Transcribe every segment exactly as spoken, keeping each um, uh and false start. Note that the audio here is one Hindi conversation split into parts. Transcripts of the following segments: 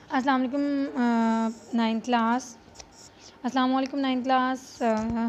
अस्सलाम वालेकुम नाइन्थ क्लास अस्सलाम वालेकुम नाइन्थ क्लास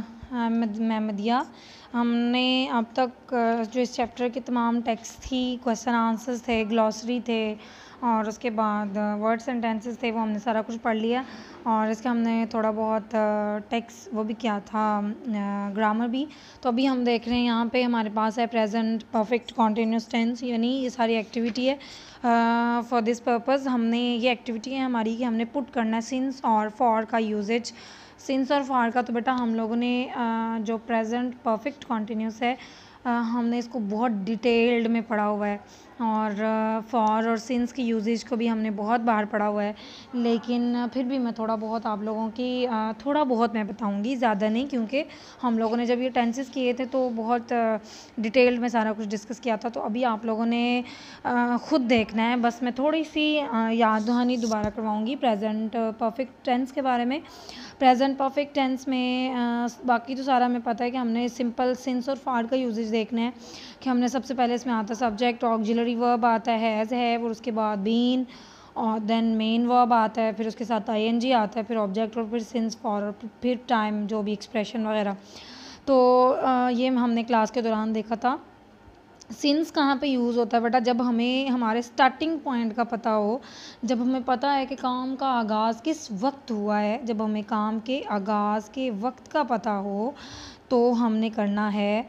मैं मदिया। हमने अब तक अ, जो इस चैप्टर के तमाम टेक्स्ट थी, क्वेश्चन आंसर्स थे, ग्लॉसरी थे और उसके बाद वर्ड सेंटेंसेस थे, वो हमने सारा कुछ पढ़ लिया। और इसका हमने थोड़ा बहुत टेक्स्ट वो भी किया था, ग्रामर भी। तो अभी हम देख रहे हैं यहाँ पे हमारे पास है प्रेजेंट परफेक्ट कॉन्टिन्यूस टेंस, यानी ये सारी एक्टिविटी है। फॉर दिस पर्पज़ हमने ये एक्टिविटी है हमारी कि हमने पुट करना है सिंस और फॉर का यूजेज। सिंस और फॉर का तो बेटा हम लोगों ने uh, जो प्रेजेंट परफेक्ट कॉन्टिन्यूस है uh, हमने इसको बहुत डिटेल्ड में पढ़ा हुआ है। और फॉर uh, और सिंस की यूजेज को भी हमने बहुत बार पढ़ा हुआ है, लेकिन uh, फिर भी मैं थोड़ा बहुत आप लोगों की uh, थोड़ा बहुत मैं बताऊंगी, ज़्यादा नहीं, क्योंकि हम लोगों ने जब ये टेंसेस किए थे तो बहुत डिटेल्ड uh, में सारा कुछ डिस्कस किया था। तो अभी आप लोगों ने uh, ख़ुद देखना है, बस मैं थोड़ी सी uh, याद दहानी दोबारा करवाऊँगी प्रेजेंट परफेक्ट टेंस के बारे में। प्रेजेंट परफेक्ट टेंस में आ, बाकी तो सारा हमें पता है कि हमने सिंपल सिंस और फॉर का यूजेज देखना है कि हमने सबसे पहले इसमें आता है सब्जेक्ट, ऑक्सिलरी वर्ब आता है, हैज़ है, और उसके बाद बीन, और देन मेन वर्ब आता है, फिर उसके साथ आईएनजी आता है, फिर ऑब्जेक्ट और फिर सिंस फॉर और फिर टाइम जो भी एक्सप्रेशन वगैरह। तो आ, ये हमने क्लास के दौरान देखा था। सिंस कहाँ पे यूज़ होता है बेटा? जब हमें हमारे स्टार्टिंग पॉइंट का पता हो, जब हमें पता है कि काम का आगाज़ किस वक्त हुआ है, जब हमें काम के आगाज़ के वक्त का पता हो तो हमने करना है,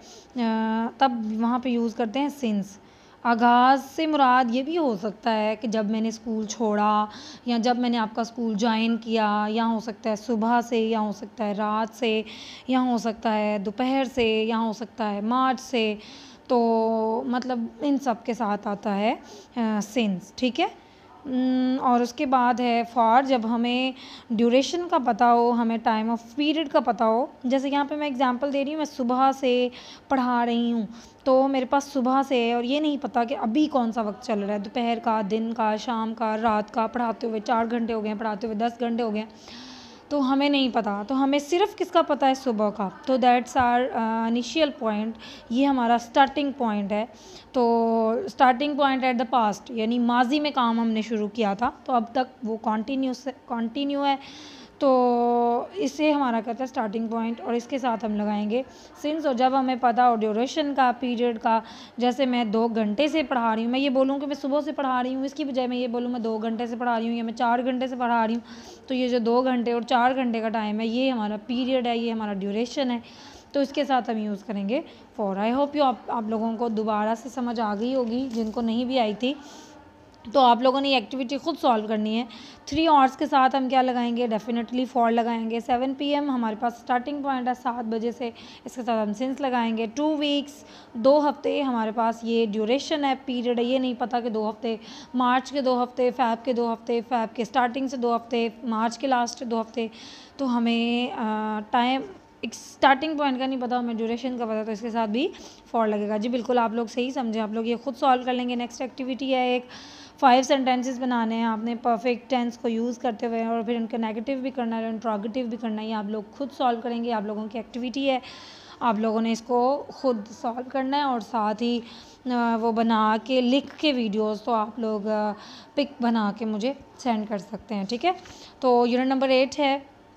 तब वहाँ पे यूज़ करते हैं सिंस। आगाज़ से मुराद ये भी हो सकता है कि जब मैंने स्कूल छोड़ा, या जब मैंने आपका स्कूल ज्वाइन किया, या हो सकता है सुबह से, या हो सकता है रात से, या हो सकता है दोपहर से, या हो सकता है मार्च से। तो मतलब इन सब के साथ आता है सिंस, ठीक है। और उसके बाद है फॉर, जब हमें ड्यूरेशन का पता हो, हमें टाइम ऑफ पीरियड का पता हो। जैसे यहाँ पे मैं एग्जांपल दे रही हूँ, मैं सुबह से पढ़ा रही हूँ, तो मेरे पास सुबह से है और ये नहीं पता कि अभी कौन सा वक्त चल रहा है, दोपहर का, दिन का, शाम का, रात का। पढ़ाते हुए चार घंटे हो गए, पढ़ाते हुए दस घंटे हो गए, तो हमें नहीं पता। तो हमें सिर्फ किसका पता है? सुबह का। तो दैट्स आर इनिशियल पॉइंट, ये हमारा स्टार्टिंग पॉइंट है। तो starting point at the past, यानी माजी में काम हमने शुरू किया था, तो अब तक वो कॉन्टीन्यूस कॉन्टीन्यू है, तो इसे हमारा कहता है स्टार्टिंग पॉइंट। और इसके साथ हम लगाएंगे सिंस। और जब हमें पता हो ड्यूरेशन का, पीरियड का, जैसे मैं दो घंटे से पढ़ा रही हूँ, मैं ये बोलूँ कि मैं सुबह से पढ़ा रही हूँ, इसकी बजाय मैं ये बोलूँ मैं दो घंटे से पढ़ा रही हूँ या मैं चार घंटे से पढ़ा रही हूँ, तो ये जो दो घंटे और चार घंटे का टाइम है, ये हमारा पीरियड है, ये हमारा ड्यूरेशन है। तो इसके साथ हम यूज़ करेंगे फॉर। आई होप यू आप, आप लोगों को दोबारा से समझ आ गई होगी, जिनको नहीं भी आई थी। तो आप लोगों ने ये एक्टिविटी खुद सॉल्व करनी है। थ्री आवर्स के साथ हम क्या लगाएंगे? डेफिनेटली फॉर लगाएंगे। सेवन पी एम हमारे पास स्टार्टिंग पॉइंट है, सात बजे से, इसके साथ हम सिंस लगाएंगे। टू वीक्स, दो हफ्ते हमारे पास ये ड्यूरेशन है, पीरियड है। ये नहीं पता कि दो हफ्ते, मार्च के दो हफ्ते, फैब के दो हफ्ते, फैब के स्टार्टिंग से दो हफ्ते, मार्च के लास्ट दो हफ्ते। तो हमें टाइम एक स्टार्टिंग पॉइंट का नहीं पता, हमें ड्यूरेशन का पता, तो इसके साथ भी फॉर लगेगा। जी बिल्कुल, आप लोग सही समझे, आप लोग ये खुद सॉल्व कर लेंगे। नेक्स्ट एक्टिविटी है एक फाइव सेंटेंसेस बनाने हैं आपने परफेक्ट टेंस को यूज़ करते हुए, और फिर उनका नेगेटिव भी करना है, इंट्रोगेटिव भी करना है। ये आप लोग खुद सॉल्व करेंगे, आप लोगों की एक्टिविटी है, आप लोगों ने इसको खुद सॉल्व करना है। और साथ ही वो बना के लिख के वीडियोस, तो आप लोग पिक बना के मुझे सेंड कर सकते हैं, ठीक है। तो यूनिट नंबर एट है,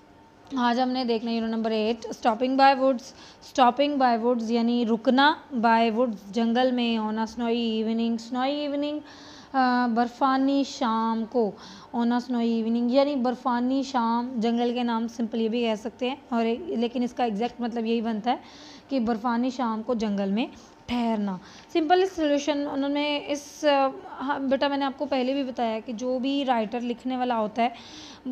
आज हमने देखना unit number eight, stopping by woods. Stopping by woods यानी रुकना बाय वुड्स, जंगल में, on a snowy evening, snowy evening, बर्फ़ानी शाम को, ऑन अ स्नोई इवनिंग यानी बर्फ़ानी शाम। जंगल के नाम सिंपल ये भी कह सकते हैं, और लेकिन इसका एग्जैक्ट मतलब यही बनता है कि बर्फ़ानी शाम को जंगल में ठहरना। सिंपल सोल्यूशन उन्होंने इस, हाँ बेटा मैंने आपको पहले भी बताया कि जो भी राइटर लिखने वाला होता है,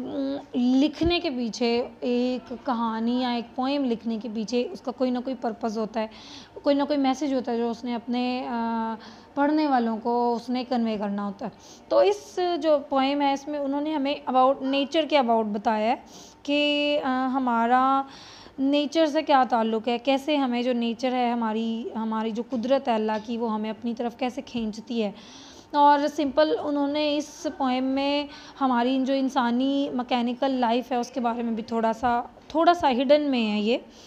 लिखने के पीछे एक कहानी या एक पोएम लिखने के पीछे उसका कोई ना कोई पर्पज़ होता है, कोई ना कोई मैसेज होता है जो उसने अपने पढ़ने वालों को उसने कन्वे करना होता है। तो इस जो पोएम है इसमें उन्होंने हमें अबाउट नेचर के अबाउट बताया है कि हमारा नेचर से क्या ताल्लुक़ है, कैसे हमें जो नेचर है, हमारी हमारी जो कुदरत है अल्लाह की, वो हमें अपनी तरफ कैसे खींचती है। और सिंपल उन्होंने इस पोएम में हमारी जो इंसानी मैकेनिकल लाइफ है उसके बारे में भी थोड़ा सा थोड़ा सा हिडन में है ये।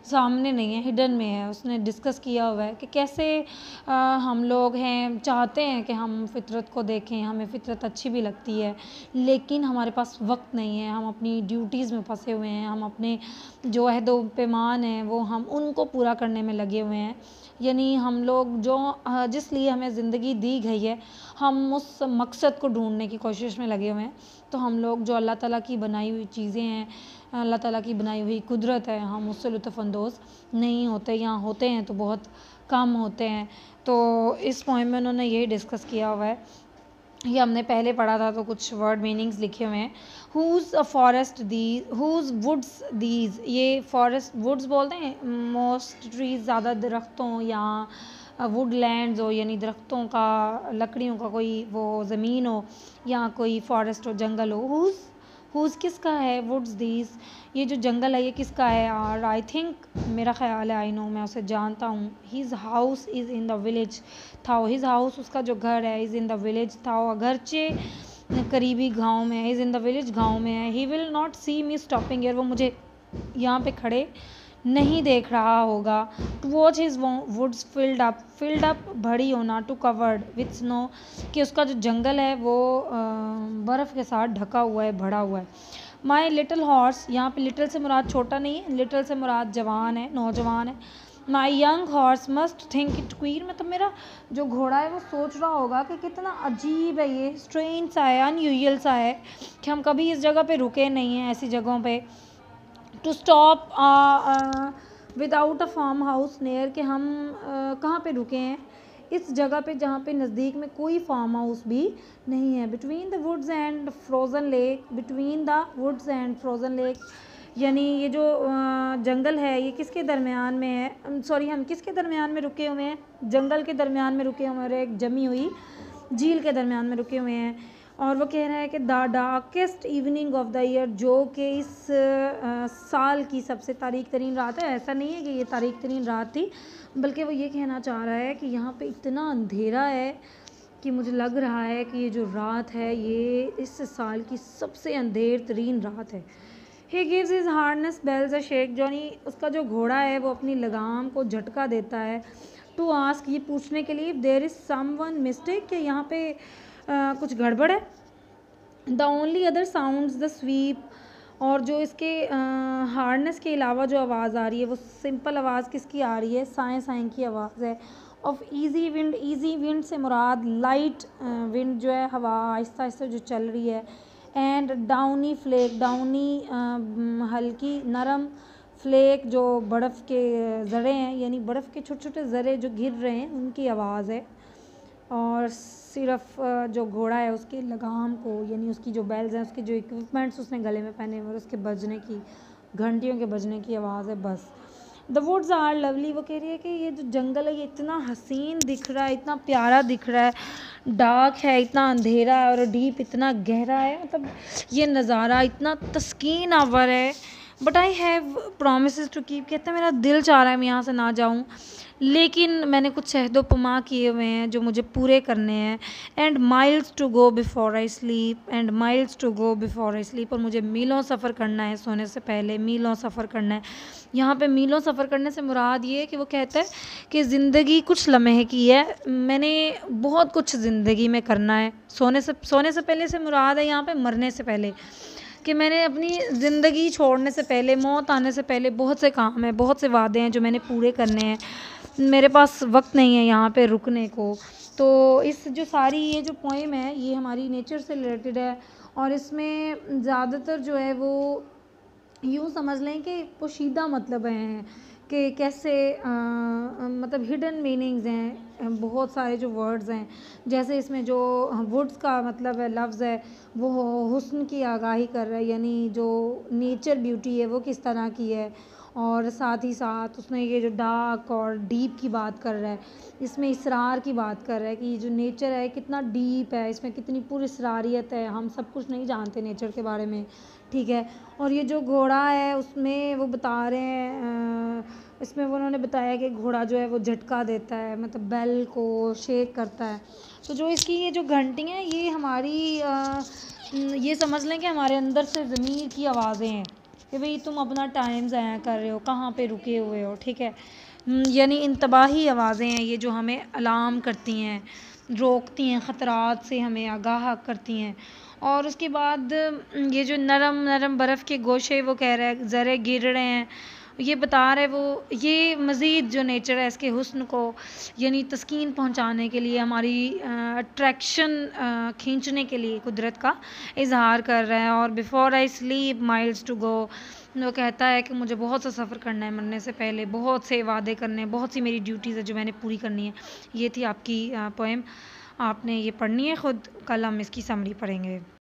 सामने नहीं है, हिडन में है। उसने डिस्कस किया हुआ है कि कैसे आ, हम लोग हैं चाहते हैं कि हम फ़ितरत को देखें, हमें फ़ितरत अच्छी भी लगती है, लेकिन हमारे पास वक्त नहीं है, हम अपनी ड्यूटीज़ में फंसे हुए हैं, हम अपने जो अहदो पैमान हैं वो हम उनको पूरा करने में लगे हुए हैं। यानी हम लोग जो जिस लिए हमें ज़िंदगी दी गई है, हम उस मकसद को ढूंढने की कोशिश में लगे हुए हैं। तो हम लोग जो अल्लाह ताला की बनाई हुई चीज़ें हैं, अल्लाह ताला की बनाई हुई कुदरत है, हम उससे लुत्फ़अंदोज़ नहीं होते, या होते हैं तो बहुत कम होते हैं। तो इस पोएम में उन्होंने यही डिस्कस किया हुआ है। ये हमने पहले पढ़ा था, तो कुछ वर्ड मीनिंग्स लिखे हुए हैं। Whose a forest the, whose woods these, ये फॉरेस्ट वुड्स बोलते हैं मोस्ट ट्रीज, ज़्यादा दरख्तों या वुडलैंड्स हो, यानी दरख्तों का, लकड़ियों का कोई वो ज़मीन हो, या कोई फॉरेस्ट हो, जंगल हो। हुज़ हुज़ किसका है, वुड्स दीज, ये जो जंगल है ये किसका है। और आई थिंक, मेरा ख्याल है, आई नो, मैं उसे जानता हूँ। His house is in the village था, हिज हाउस, उसका जो घर है, इज़ इन द विलेज था, अगरचे करीबी गांव में है, इज़ इन द विलेज, गांव में है। He will not see me stopping here, वो मुझे यहाँ पे खड़े नहीं देख रहा होगा। To watch his woods filled up, filled up भरी होना, टू कवर्ड विथ स्नो, कि उसका जो जंगल है वो बर्फ़ के साथ ढका हुआ है, भरा हुआ है। माई लिटिल हॉर्स, यहाँ पे लिटिल से मुराद छोटा नहीं है, लिटिल से मुराद जवान है, नौजवान है। My young horse must think it queer, मतलब मेरा जो घोड़ा है वो सोच रहा होगा कि कितना अजीब है ये, स्ट्रेंज सा है, अनयूजुअल सा है कि हम कभी इस जगह पे रुके नहीं हैं, ऐसी जगहों पे। To stop without a farmhouse near, कि हम uh, कहाँ पे रुके हैं, इस जगह पे जहाँ पे नज़दीक में कोई फार्म हाउस भी नहीं है। Between the woods and frozen lake, between the woods and frozen lake, यानी ये जो uh, जंगल है ये किसके दरमियान में है, सॉरी हम किसके दरमियान में रुके हुए हैं, जंगल के दरमियान में रुके हुए हैं, एक जमी हुई झील के दरमियान में रुके हुए हैं। और वो कह रहा है कि the darkest evening of the year, जो कि इस आ, साल की सबसे तारीख तरीन रात है। ऐसा नहीं है कि ये तारीख तरीन रात थी, बल्कि वो ये कहना चाह रहा है कि यहाँ पे इतना अंधेरा है कि मुझे लग रहा है कि ये जो रात है ये इस साल की सबसे अंधेर तरीन रात है। He gives his harness bells a shake, Johnny, उसका जो घोड़ा है वो अपनी लगाम को झटका देता है। टू आस्क, ये पूछने के लिए, देयर इज़ समवन मिस्टेक, कि यहाँ पे Uh, कुछ गड़बड़ है। The only other sounds the sweep, और जो इसके हार्डनेस uh, के अलावा जो आवाज़ आ रही है वो सिंपल आवाज़ किसकी आ रही है, साएं साएं की आवाज़ है। Of easy wind, easy wind से मुराद लाइट विंड uh, जो है, हवा आहिस्ता आहिस्ता जो चल रही है। And downy flake, downy uh, हल्की नरम, फ्लेक जो बर्फ़ के ज़रे हैं, यानी बर्फ़ के छोटे छोटे ज़रे जो गिर रहे हैं उनकी आवाज़ है। और सिर्फ जो घोड़ा है उसके लगाम को, यानी उसकी जो बेल्स हैं, उसके जो इक्विपमेंट्स उसने गले में पहने हुए, उसके बजने की, घंटियों के बजने की आवाज़ है, बस। द वुड्स आर लवली, वो कह रही है कि ये जो जंगल है ये इतना हसीन दिख रहा है, इतना प्यारा दिख रहा है, डार्क है, इतना अंधेरा है, और डीप इतना गहरा है, मतलब ये नज़ारा इतना तस्कीन आवर है। But I have promises to keep, कहते हैं मेरा दिल चाह रहा है मैं यहाँ से ना जाऊँ, लेकिन मैंने कुछ अहदो पमा किए हुए हैं जो मुझे पूरे करने हैं। And miles to go before I sleep, and miles to go before I sleep, और मुझे मीलों सफ़र करना है सोने से पहले, मीलों सफ़र करना है। यहाँ पे मीलों सफ़र करने से मुराद ये है कि वो कहता है कि ज़िंदगी कुछ लम्हे की है, मैंने बहुत कुछ ज़िंदगी में करना है। सोने से सोने से पहले से मुराद है यहाँ पे मरने से पहले, कि मैंने अपनी ज़िंदगी छोड़ने से पहले, मौत आने से पहले बहुत से काम हैं, बहुत से वादे हैं जो मैंने पूरे करने हैं, मेरे पास वक्त नहीं है यहाँ पे रुकने को। तो इस जो सारी ये जो पोएम है ये हमारी नेचर से रिलेटेड है, और इसमें ज़्यादातर जो है वो यूँ समझ लें कि पोशीदा मतलब हैं, कि कैसे आ, मतलब हिडन मीनिंग्स हैं, बहुत सारे जो वर्ड्स हैं। जैसे इसमें जो वुड्स का मतलब है, लफ्ज़ है, वो हुस्न की आगाही कर रहा है, यानी जो नेचर ब्यूटी है वो किस तरह की है। और साथ ही साथ उसने ये जो डार्क और डीप की बात कर रहा है, इसमें इसरार की बात कर रहा है कि ये जो नेचर है कितना डीप है, इसमें कितनी पुरअसरारियत है, हम सब कुछ नहीं जानते नेचर के बारे में, ठीक है। और ये जो घोड़ा है उसमें वो बता रहे हैं, इसमें वो उन्होंने बताया कि घोड़ा जो है वो झटका देता है, मतलब बेल को शेक करता है। तो जो इसकी ये जो घंटी हैं ये हमारी आ, ये समझ लें कि हमारे अंदर से ज़मीर की आवाज़ें हैं, कि भाई तुम अपना टाइम ज़ाया कर रहे हो, कहाँ पे रुके हुए हो, ठीक है। यानी इंतबाही आवाज़ें हैं ये जो हमें अलार्म करती हैं, रोकती हैं, ख़तरात से हमें आगाह करती हैं। और उसके बाद ये जो नरम नरम बर्फ़ के गोशे वो कह रहा है ज़रे गिर रहे हैं, ये बता रहा है वो, ये मज़ीद जो नेचर है इसके हुस्न को यानी तस्कीन पहुंचाने के लिए, हमारी अट्रैक्शन खींचने के लिए कुदरत का इजहार कर रहा है। और before I sleep miles to go, वो कहता है कि मुझे बहुत सा सफ़र करना है मरने से पहले, बहुत से वादे करने हैं, बहुत सी मेरी ड्यूटीज़ है जो मैंने पूरी करनी है। ये थी आपकी पोएम, आपने ये पढ़नी है ख़ुद, कल हम इसकी समरी पढ़ेंगे।